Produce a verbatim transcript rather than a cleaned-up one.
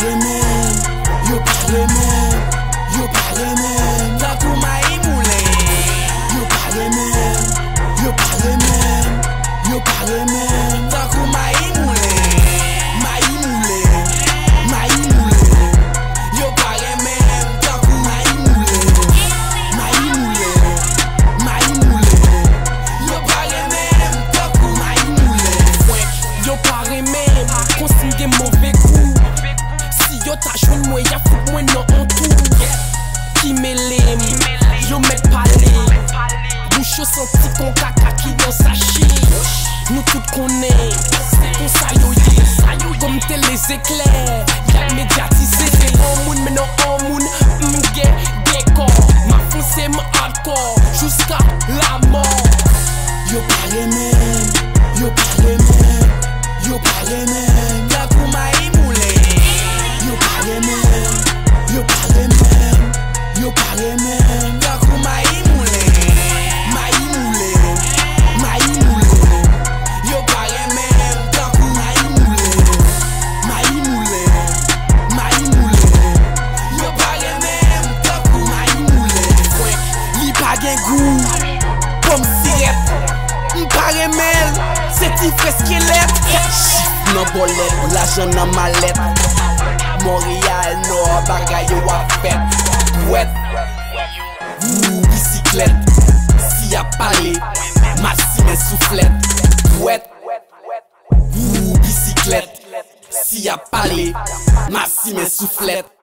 men, yo pale men, yo pale men, Takou Maï Moulin. yo pale men, yo pale men, yo pale men, Takou Maï Moulin. Maï Moulin, Maï Moulin, Yo pale men, takou Maï Moulin, Maï Moulin, Maï Moulin, yo pale men, takou Maï Moulin. Yo pare men, konsin gen mauvais kou. Si yo ta jwen mwen, ya fout mwen nan an tou. Ki melem, yo met pale. Bouche yo senti kon kaka ki dans sachet. Nous tout konnen, kon sa yo ye. Comme tel les éclairs, y'a médiatisé. En moun men non en moun, m'ge décor. Ma foncé ma hardcore, jusqu'à la mort. Yo pale men, yo pale men, yo pale men, Takou Maï Moulin. yo pale men, yo pale men, yo pale men, Takou Maï Moulin. Maï Moulin, Maï Moulin, Yo pale men, takou Maï Moulin, Maï Moulin, Maï Moulin, Yo pale men, takou Maï Moulin. Li pa gen goût, pomme siret. M'pare mel, c'est ti freskelet. Chif nan bolet, l'argent nan malet. Montréal Nord, bagay yo a fet. Wet, ou bicyclette. Si a pale, masi men soufflette. Wet, ou bicyclette. Si a pale, masi men soufflette.